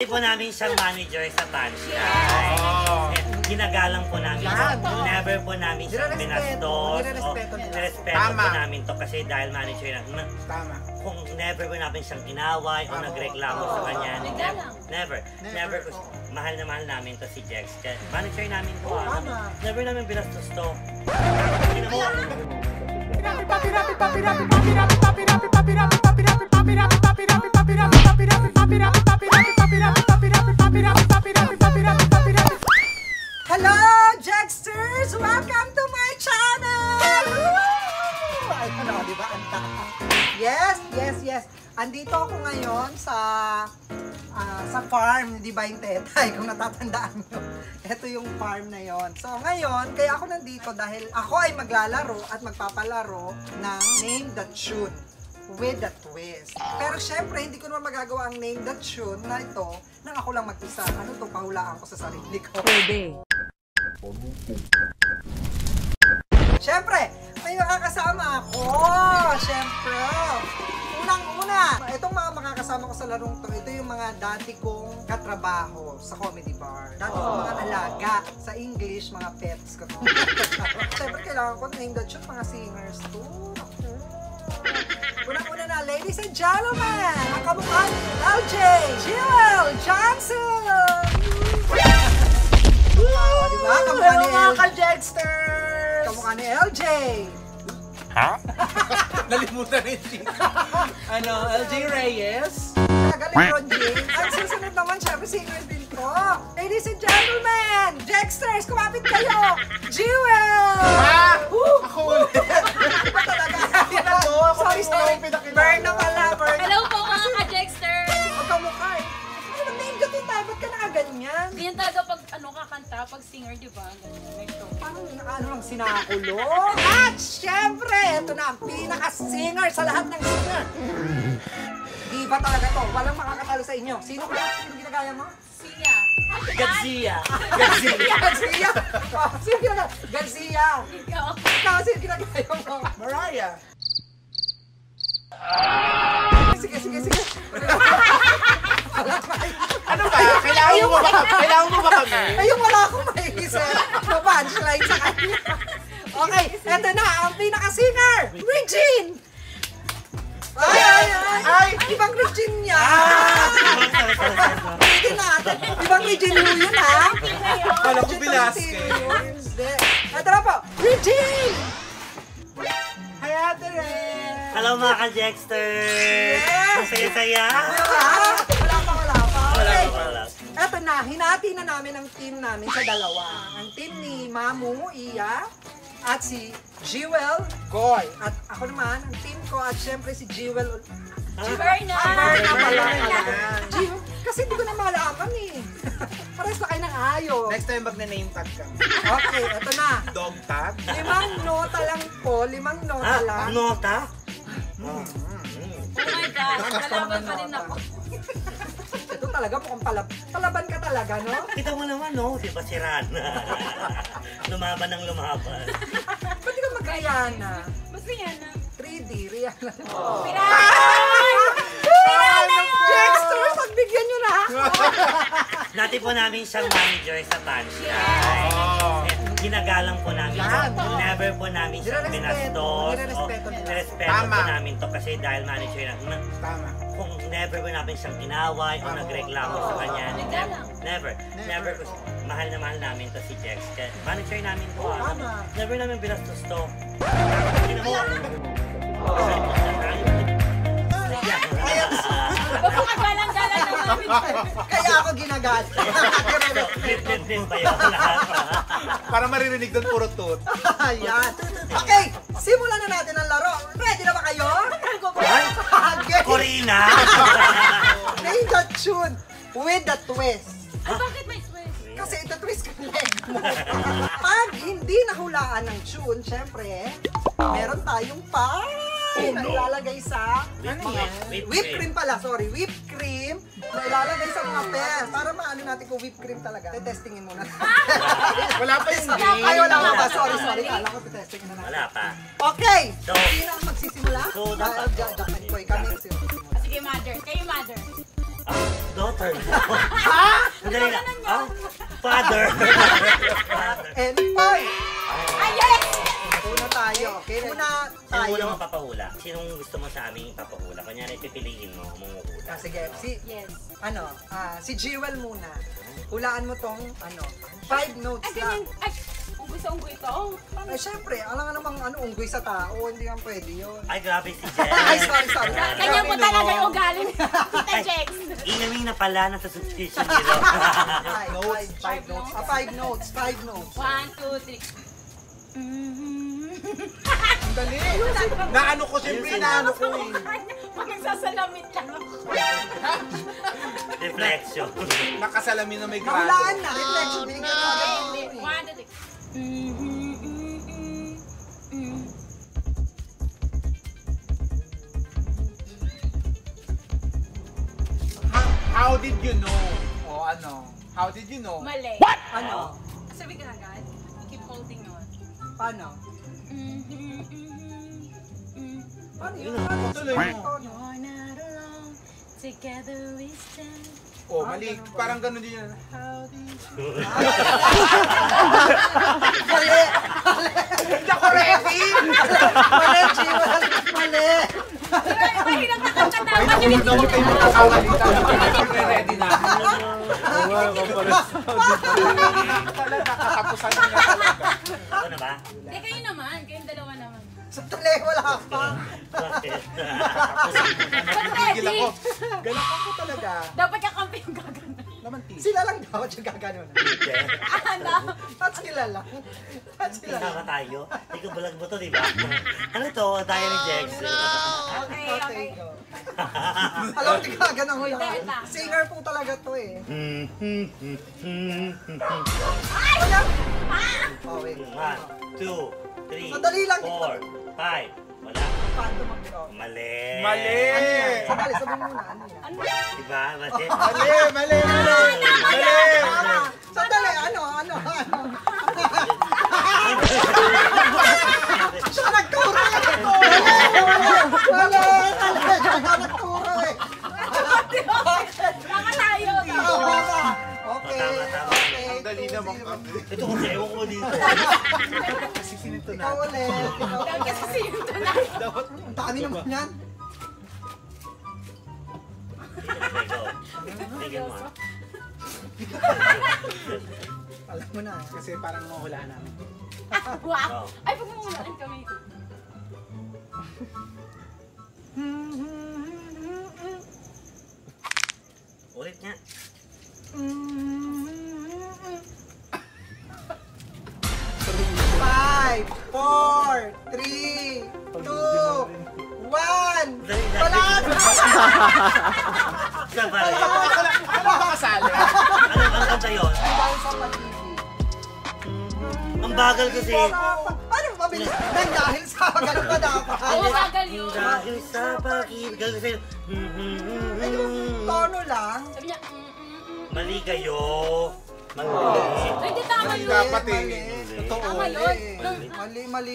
Hindi po namin siyang manager sa punchline. Ginagalang po namin siya. Never po namin siyang binastos. Nirespeto po namin to kasi dahil manager na. Tama. Kung never po namin siyang inaway o nagreklamo sa kanya. Never po. Mahal na mahal namin to si Jex. Manager namin po. Never namin binastos to. Hello, Jexters! Welcome to my channel! Ay, ano, di ba? Yes. Andito ako ngayon sa farm, di ba yung tetay, kung natatandaan nyo. Ito yung farm na yon. So ngayon, kaya ako nandito dahil ako ay maglalaro at magpapalaro ng Name the Tune with a twist. Pero syempre, hindi ko naman magagawa ang Name the Tune na ito nang ako lang mag-isa. Ano to, pahulaan ko sa sarili ko. Pwede. Syempre, may makakasama ako. Syempre. Unang-una, itong mga makakasama ko sa larong to, ito yung mga dati kong katrabaho sa comedy bar. Dati kong mga alaga. Sa English, mga pets ko. Syempre, kailangan ko name the tune, mga singers to. Unang-una na, ladies and gentlemen, ang kamukha ni LJ, Jill Johnson! Diba? Kamukha ni Jexters! Kamukha ni LJ! Ha? Nalimutan rin dito. Ano, LJ Reyes? Galing Ron James. Ang susunod naman, syempre singer din ko. Ladies and gentlemen, Jexters, kumapit kayo! Jewel! Ako ulit. Iba talaga. Sorry. Burn na pala, burn. Hello po mga ka-Jexter! Huwag ka mukha eh. Ano, name ka din tayo, ba't ka nakaganyan? Ganyan talaga pag kakanta, pag singer, di ba? Ganyan, may show. Parang lang sinakulo. At syempre, ito na ang pinaka-singer sa lahat ng singer. Diba talaga to? Walang makakatalo sa inyo. Sino ginagaya mo? Sia. Garcia. Garcia! Sino ginagaya? Garcia! Ikaw. Ikaw, sino ginagaya mo? Mariah. Sige. Ano ba? Kailangan mo ba kami? Ayun, wala akong maiisip. Punchline sa kanya. Okay, eto na, ang pinaka-singer, Regine! Ay! Ibang Regine niya! Pwede natin. Ibang Regine yun, ha? Kala ko Velasquez. Hindi. Eto na po, Regine! Hi, Ate Ren! Hello mga ka-Jexter! Ang saya-saya! Wala pa. Okay. Wala. Eto na, hinati na namin ang team namin sa dalawa. Ang team ni Mamu, Iya, at si Jewel, Goy. At ako naman, ang team ko, at syempre si Jewel. Berna! Berna pala. Kasi hindi ko na malaman eh. Pares na kayo ng ayos. Next time magne-name tag ka. Okay, eto na. Dog tag? 5 nota lang po, 5 nota lang. Nota? Oh my God, nalaban pa rin ako. Ito talaga mukhang palaban ka talaga, no? Kita mo naman, no? Di ba si Rana? Lumaban ng lumaban. Ba't di ka mag-Rihanna? Basta yan na. 3D, Rihanna. Jexter, pagbigyan nyo na ako. Dati po namin siyang manager sa punchline. Ginagalang po namin siya. Never po namin siyang binastos. Nirespeto po namin to kasi dahil manager na. Tama. Kung never po namin siyang inaway o nagreklamo sa kanya. Never po. Mahal na mahal namin to si Jex. Manager namin po. Never namin binastos to. Pagpapagalang-galang naman. Kaya ako ginagal. Din ba yun lahat? Para maririnig doon puro toot. Ayan. Okay, simulan na natin ang laro. Ready na ba kayo? Corina! Name the tune with the twist. Ay, bakit may twist? Kasi ito twist ka leg mo. Pag hindi nahulaan ng tune, syempre, meron tayong na ilalagay sa whipped cream pala, sorry, whipped cream na ilalagay sa mga pens para maano natin kung whipped cream talaga. Testingin muna. Wala pa yung game. Ay, wala pa. Sorry. Kala ko testingin na natin. Wala pa. Okay. So, sino ang magsisimula? dapat Jack and Koy kami. Sige, mother. Kayo, mother. Daughter. Sandali lang. Father. And five! Ay, yes! Una tayo, okay? Una Sino tayo. muna magpapahula? Sinong gusto mo sa aming ipapahula? Kunyari, pipiliin mo, mumuhula. Sige, Yes. si Jewel muna. Hulaan mo tong, 5 notes Ay, lang. ganyan. Ay, unggoy ito. Ay, syempre, alam nga namang unggoy sa tao, hindi nga pwede yun. Ay, grabe si Jen. Ay, sorry. Ganyan po Grabe, talaga no? yung ugali ni Tita Ay, Jex. inawing na pala na sa subscription nila. Five notes. 5 notes. 5 notes. 1, 2, 3. Ang dali. Naano ko, siyempre naano ko eh. Pag nagsasalamit lang ako. Reflection. Nakasalamin na may grado. Nahulaan na. Reflection. Binigyan na Hindi. natin. 1, 2, 3. How did you know? O ano? How did you know? Mali. Ano? Sabi ka agad. Keep holding on. Paano? Paano yun? Tuloy mo. You're not alone. Together we stand. Oh, mali. Parang ganun din yan. Mali! Hindi ako ready! Mali, Jewel! Mali! Mahirap na kakanta. Ay, naku, huwag na huwag kayo magkasalita. Ready na. Nakatapusan na talaga. Ako na ba? Hindi, kayo naman. Kayong dalawa naman. Sandali, wala pa. Bakit? Gigil ako. Galak ako talaga. Dapat kakampi yung gagana. Naman, tis. Sila lang dapat yung gaganon. Ano? At sila lang. At sila lang. Kasama tayo. Ikaw balag mo to, di ba? Ano to? Tayo ni Jex. Okay. Go. Alam mo, di gaganon ko lang. Wait lang. Singer po talaga to eh. Ay! Wala. Oh, wait. 1, 2, 3, Sandali lang. 4, 5. Wala. Paano mag-draw? Mali. Mali. Ano yan? Sandali, sabihin muna. Ano yan? Ano? Diba? Mali. Mali. Tama. Sandali, ano? Siya nagturo eh! Wala! Siya nagturo eh! Tama tayo. Okay. Tama. Ang dali naman kami. Ito kasi ewan ko dito. Kasi sinito Ikaw na. ulit. Dahil kasi sino na. Ang dami naman yan. Tingnan mo. Alam mo na. Kasi parang mahulaan namin. Wow. Ay, pag mumulaan kami. Ulit nga. Five, 4, 3, 2, 1. Wala! Saan ba? Ako ba kasali? Ang kanta yun? Dahil sa pag-ibig. Ang bagal kasi. Paano mabilis? Dahil sa ganun pa dapat. Oo, bagal yun. Dahil sa pag-ibig kasi. Ay, yung tono lang. Sabi niya, Mali kayo. Mali. Ay, di tama yun. Dapat eh. Mali. Totoo. Tama yun. Mali. Mali.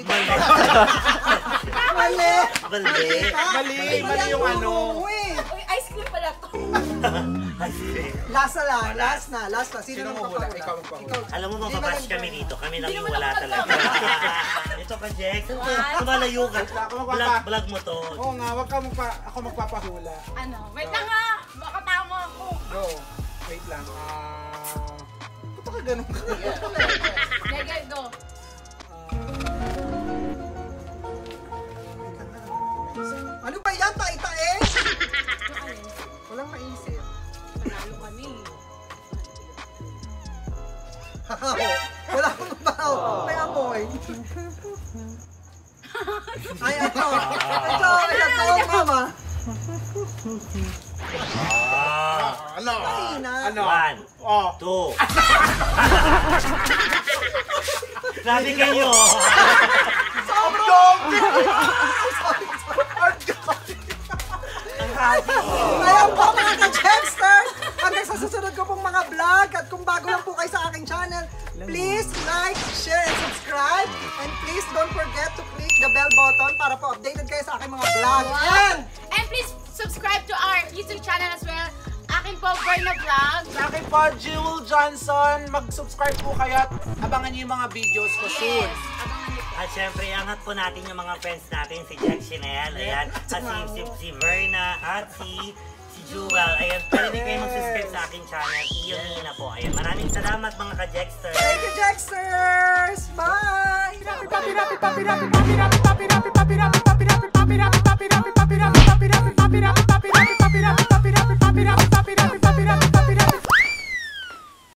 Mali yung ano. Uy, ice cream pala to. Last na lang. Last na. Sino Sino magpapahula? mahula? Ikaw magpahula. Alam mo, mapabash kami dito. Kami lang Hindi yung naman wala ako talaga. Ito ka, Jex. What? Tumalayo ka. Ako magpapa- Vlog mo to. Oo nga, wag ka ako magpapahula. Ano? Wait lang ha. Baka tama ako. Go. Wait lang. Ba't ka ganun ka? Legal, go. Ano ba yan? Tae-tae? Yung alin? Walang maisip. Panalo kami. Wala akong mabaw. May amoy. Ay, ito. Ito, mama. Ano? Mahina. Ano? 1, Oh. 2. Grabe kayo. Sobrang! Ang happy. Ngayon po mga ka-Jemsters, hanggang sa susunod ko pong mga vlog at kung bago lang po kayo sa aking channel, please like, share, and subscribe. And please don't forget to click the bell button para po updated kayo sa aking mga vlog. And And please subscribe to our YouTube channel as well. akin po, Verna Vlog. Sa akin po, Jewel Johnson. Mag-subscribe po kayo at abangan niyo yung mga videos ko soon. Yes, abangan niyo po. At syempre, angat po natin yung mga friends natin, si Jack Chanel, ayan, at si Verna, at si Jewel. Ayan, pwede din kayo mag-subscribe sa aking channel, Iyon Nina po. Ayan, maraming salamat mga ka-Jexters. Thank you, Jexters! Bye! Papi, papi, papi, papi, papi, papi.